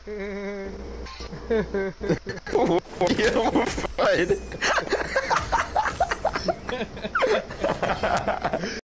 โอ้โหเยี่ยมไป